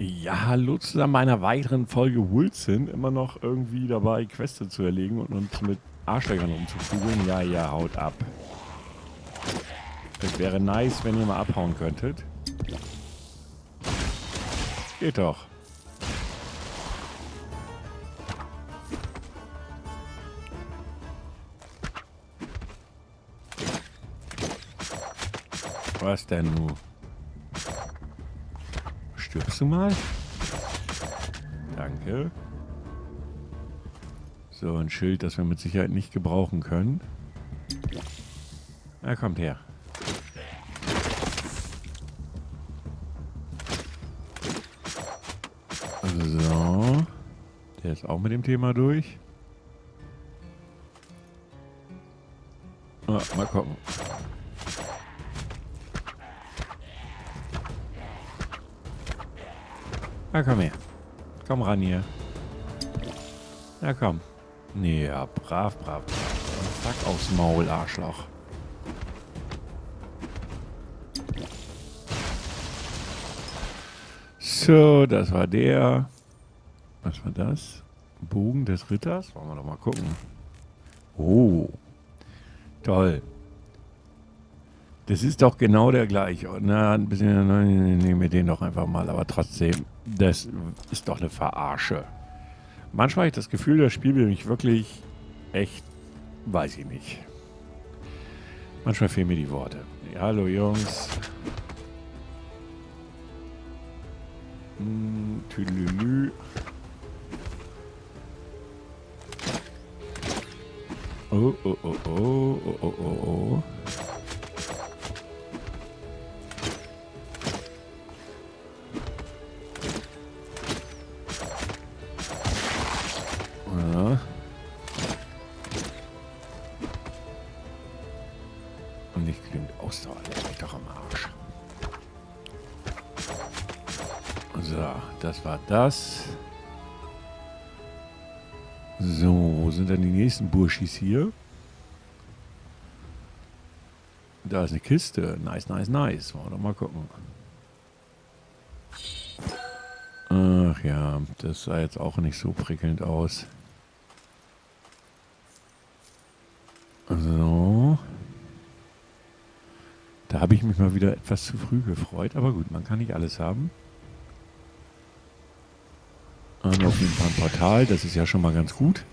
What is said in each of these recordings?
Ja, hallo zusammen bei einer weiteren Folge Wilson. Immer noch irgendwie dabei, Queste zu erlegen und uns mit Arschlöchern umzuprügeln. Ja, ja, haut ab. Es wäre nice, wenn ihr mal abhauen könntet. Geht doch. Was denn nun? Stirbst du mal? Danke. So, ein Schild, das wir mit Sicherheit nicht gebrauchen können. Na, kommt her. So. Der ist auch mit dem Thema durch. Mal gucken. Na, komm her. Komm ran hier. Na, komm. Ja, brav, brav, brav. Zack aufs Maul, Arschloch. So, das war der. Was war das? Bogen des Ritters? Wollen wir doch mal gucken. Oh. Toll. Das ist doch genau der gleiche. Na, ein bisschen. Nehmen wir den doch einfach mal. Aber trotzdem, das ist doch eine Verarsche. Manchmal habe ich das Gefühl, das Spiel will mich wirklich echt, weiß ich nicht. Manchmal fehlen mir die Worte. Ja, hallo Jungs. Tüdelülü. Oh, oh, oh, oh, oh, oh, oh, oh. Ja. Und nicht genügend Ausdauer, leck mich doch am Arsch. So, das war das. So, wo sind denn die nächsten Burschis hier? Da ist eine Kiste. Nice, nice, nice. Wollen wir doch mal gucken. Ach ja, das sah jetzt auch nicht so prickelnd aus. So. Da habe ich mich mal wieder etwas zu früh gefreut. Aber gut, man kann nicht alles haben. Auf jeden Fall ein Portal, das ist ja schon mal ganz gut.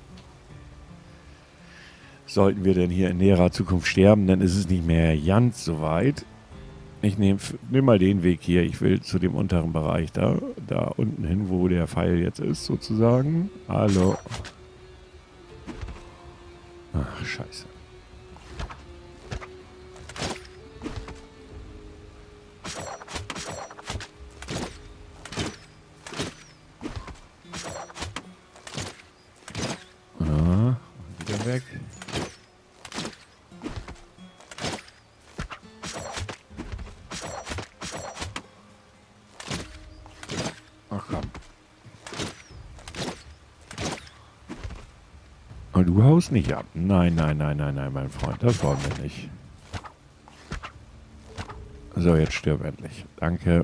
Sollten wir denn hier in näherer Zukunft sterben, dann ist es nicht mehr ganz so weit. Ich nehme mal den Weg hier. Ich will zu dem unteren Bereich da unten hin, wo der Pfeil jetzt ist, sozusagen. Hallo. Ach, scheiße. Ja, wieder weg. Ach komm. Und du haust nicht ab. Nein, nein, nein, nein, nein, mein Freund. Das wollen wir nicht. So, jetzt stirb endlich. Danke.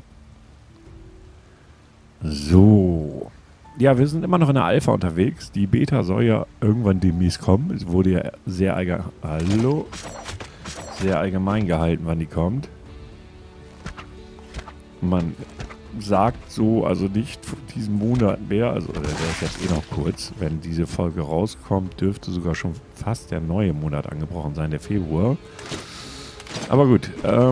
So. Ja, wir sind immer noch in der Alpha unterwegs. Die Beta soll ja irgendwann demnächst kommen. Es wurde ja sehr allgemein gehalten, wann die kommt. Man sagt so, also nicht diesen Monat mehr, also der ist jetzt eh noch kurz. Wenn diese Folge rauskommt, dürfte sogar schon fast der neue Monat angebrochen sein, der Februar. Aber gut,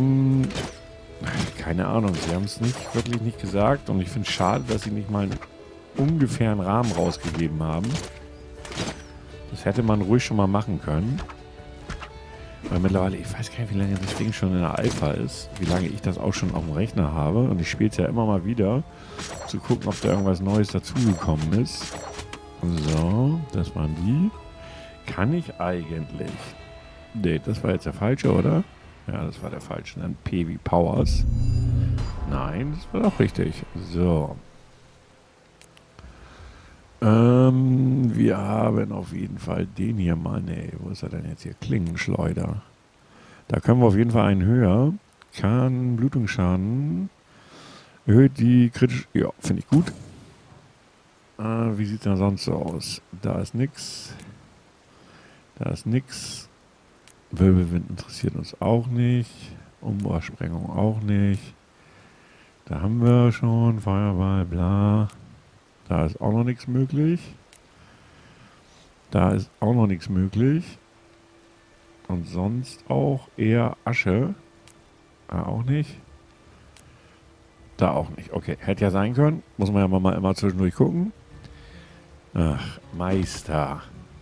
keine Ahnung, sie haben es wirklich nicht gesagt und ich finde es schade, dass sie nicht mal einen ungefähren Rahmen rausgegeben haben. Das hätte man ruhig schon mal machen können. Weil mittlerweile, ich weiß gar nicht, wie lange das Ding schon in der Alpha ist, wie lange ich das auch schon auf dem Rechner habe und ich spiele es ja immer mal wieder, zu gucken, ob da irgendwas Neues dazugekommen ist. So, das waren die. Kann ich eigentlich... Nee, das war jetzt der falsche, oder? Ja, das war der falsche. Dann P wie Powers. Nein, das war doch richtig. So. Wir haben auf jeden Fall den hier mal. Nee, wo ist er denn jetzt hier? Klingenschleuder. Da können wir auf jeden Fall einen höher. Kann Blutungsschaden Erhöht die kritisch... Ja, finde ich gut. Wie sieht es denn sonst so aus? Da ist nix. Da ist nix. Wirbelwind interessiert uns auch nicht. Umbausprengung auch nicht. Da haben wir schon Feuerball, bla. Da ist auch noch nichts möglich. Da ist auch noch nichts möglich. Und sonst auch eher Asche. Da auch nicht. Da auch nicht. Okay, hätte ja sein können. Muss man ja mal immer zwischendurch gucken. Ach, Meister.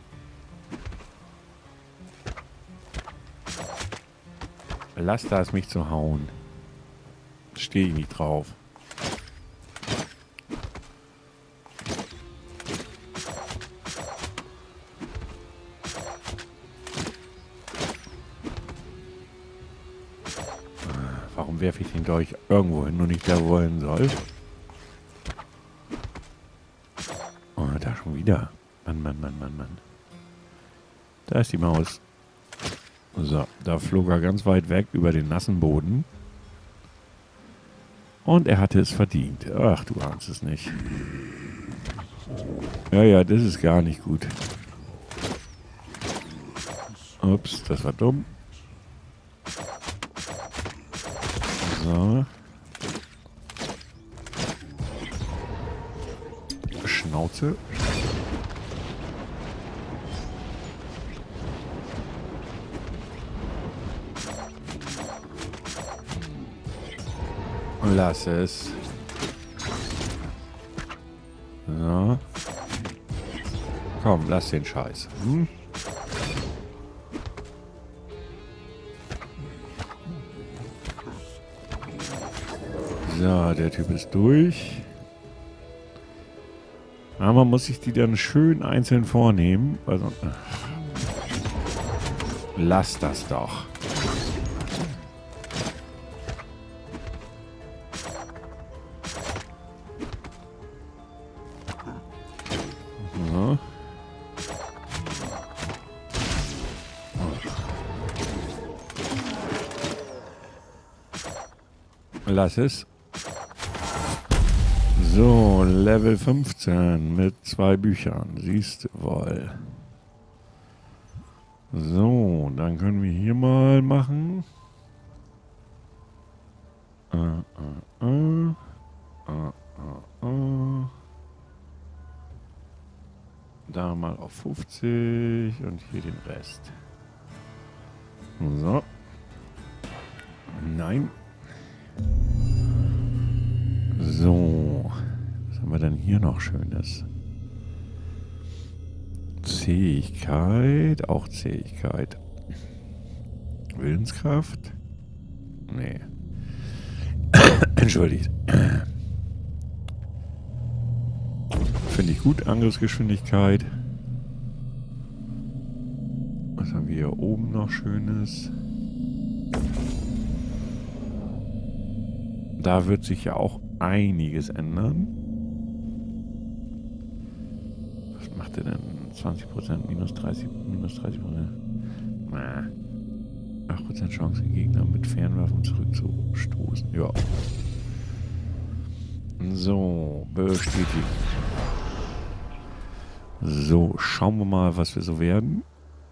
Lass das mich zu hauen. Stehe ich nicht drauf. Warum werfe ich den Dolch irgendwo hin und nicht da, wo er hin soll? Oh, da schon wieder. Mann, Mann, Mann, Mann, Mann. Da ist die Maus. So, da flog er ganz weit weg über den nassen Boden. Und er hatte es verdient. Ach, du ahnst es nicht. Ja, ja, das ist gar nicht gut. Ups, das war dumm. So. Schnauze. Lass es. So. Komm, lass den Scheiß. Hm? So, der Typ ist durch. Aber man muss sich die dann schön einzeln vornehmen. Also, lass das doch. So. Lass es. So, Level 15 mit 2 Büchern. Siehst du wohl. So, dann können wir hier mal machen. Da mal auf 50 und hier den Rest. So. Nein. So. Was haben wir denn hier noch Schönes? Zähigkeit. Auch Zähigkeit. Willenskraft? Nee. Entschuldigt. Finde ich gut. Angriffsgeschwindigkeit. Was haben wir hier oben noch Schönes? Da wird sich ja auch einiges ändern. Was macht er denn? 20%, minus 30%. 8% Chance, den Gegner mit Fernwaffen zurückzustoßen. Ja. So, bestätigen. So, schauen wir mal, was wir so werden.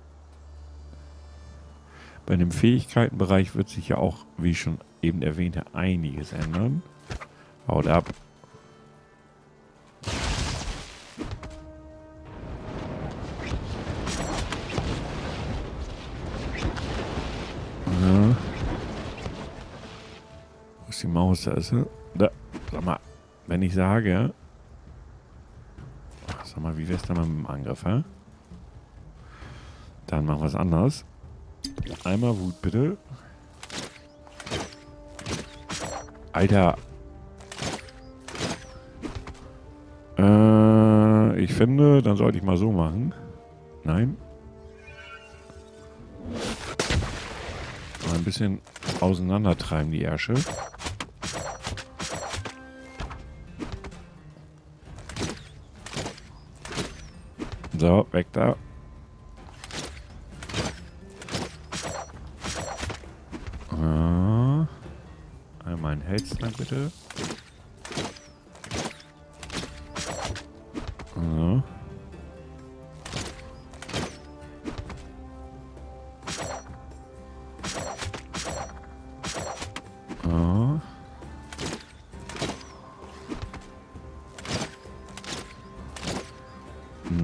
Bei dem Fähigkeitenbereich wird sich ja auch, wie ich schon eben erwähnte, einiges ändern. Haut ab. Ja. Wo ist die Maus? Da ist sie. Da. Sag mal, wenn ich sage... Ach, sag mal, wie wär's denn mal mit dem Angriff, hä? Dann machen wir es anders. Einmal Wut, bitte. Alter. Ich finde, dann sollte ich mal so machen. Nein. Mal ein bisschen auseinandertreiben, die Ärsche. So, weg da. Einmal ein Heldstrank, bitte.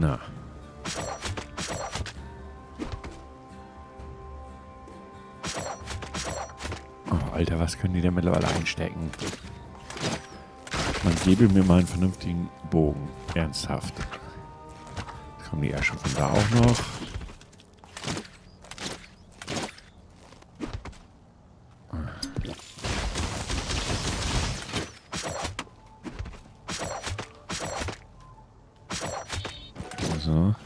Na. Oh, Alter, was können die denn mittlerweile einstecken? Man gebe mir mal einen vernünftigen Bogen. Ernsthaft. Jetzt kommen die Erschaffen da auch noch. So.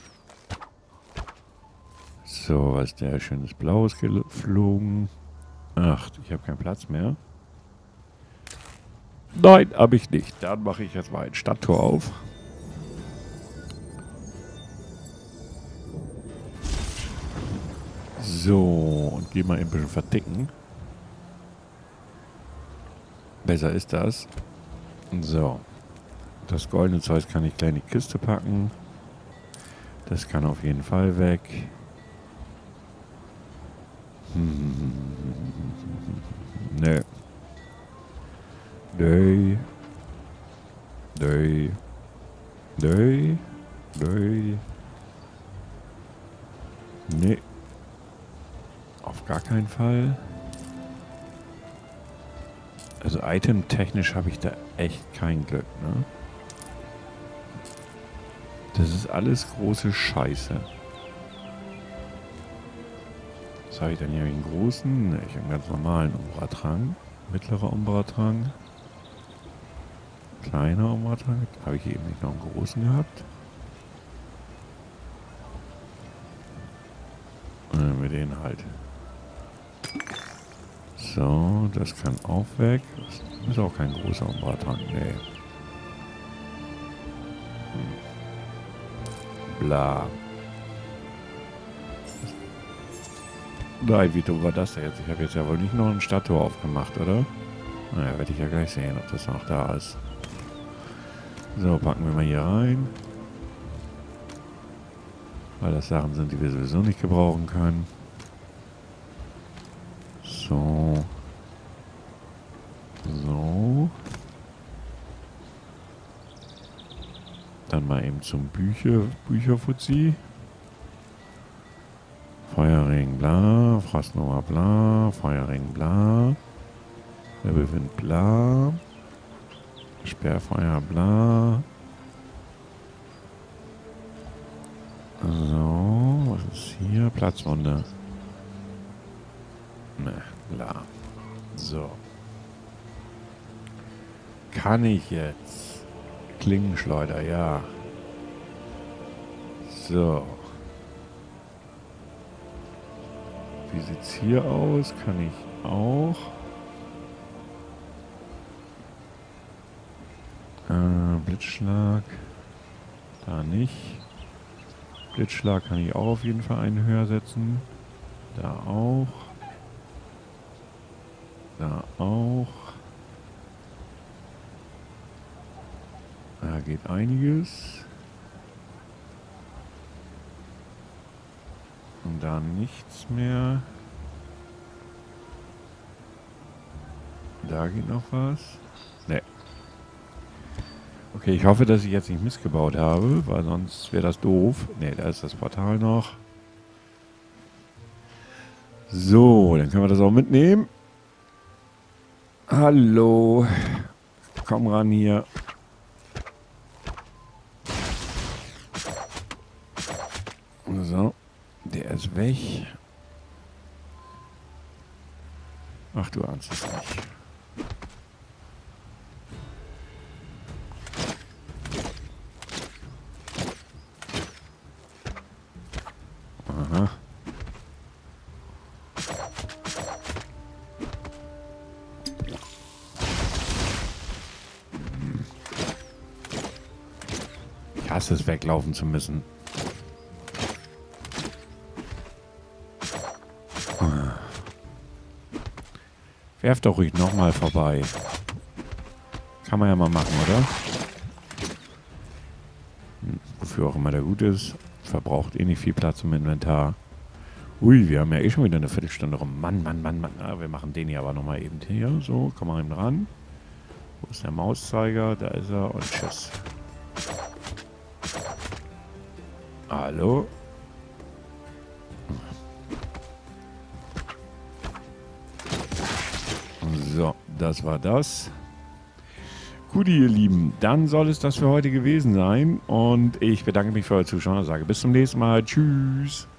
So, was ist der? Schönes Blaues geflogen. Ach, ich habe keinen Platz mehr. Nein, habe ich nicht. Dann mache ich jetzt mal ein Stadttor auf. So, und gehe mal ein bisschen verdicken. Besser ist das. So. Das goldene Zeug kann ich gleich in die Kiste packen. Das kann auf jeden Fall weg. Nö. Nö. Nö. Nö. Nö. Nee. Auf gar keinen Fall. Also itemtechnisch habe ich da echt kein Glück, ne? Das ist alles große Scheiße. Was habe ich denn hier? Einen großen? Ne, ich habe einen ganz normalen Umbra-Trank. Mittlerer Umbra-Trank. Kleiner Umbra-Trank. Habe ich hier eben nicht noch einen großen gehabt? Und dann mit denen halt. So, das kann auch weg. Das ist auch kein großer Umbra-Trank. Nee. Bla. Nein, wie dumm war das denn jetzt? Ich habe jetzt ja wohl nicht noch ein Stadttor aufgemacht, oder? Naja, werde ich ja gleich sehen, ob das noch da ist. So, packen wir mal hier rein. Weil das Sachen sind, die wir sowieso nicht gebrauchen können. So. So. Dann mal eben zum Bücherfuzzi. Feuerring, bla. Frostnova, bla. Feuerring, bla. Wirbelwind, bla. Sperrfeuer, bla. So, was ist hier? Platzwunde. Ne, bla. So. Kann ich jetzt? Klingenschleuder, ja. So. Wie sieht's hier aus? Kann ich auch. Blitzschlag. Da nicht. Blitzschlag kann ich auch auf jeden Fall einen höher setzen. Da auch. Da auch. Da geht einiges. Und da nichts mehr. Da geht noch was. Ne. Okay, ich hoffe, dass ich jetzt nicht missgebaut habe, weil sonst wäre das doof. Ne, da ist das Portal noch. So, dann können wir das auch mitnehmen. Hallo. Komm ran hier. So, der ist weg. Ach, du ahnst es nicht. Aha. Ich hasse es, weglaufen zu müssen. Werft doch ruhig nochmal vorbei. Kann man ja mal machen, oder? Wofür auch immer der gut ist. Verbraucht eh nicht viel Platz im Inventar. Ui, wir haben ja eh schon wieder eine Viertelstunde rum. Mann, Mann, Mann, Mann. Ja, wir machen den hier aber nochmal eben hier. So, komm mal eben ran. Wo ist der Mauszeiger? Da ist er und tschüss. Hallo? So, das war das. Gut, ihr Lieben, dann soll es das für heute gewesen sein. Und ich bedanke mich für euer Zuschauen und sage bis zum nächsten Mal. Tschüss.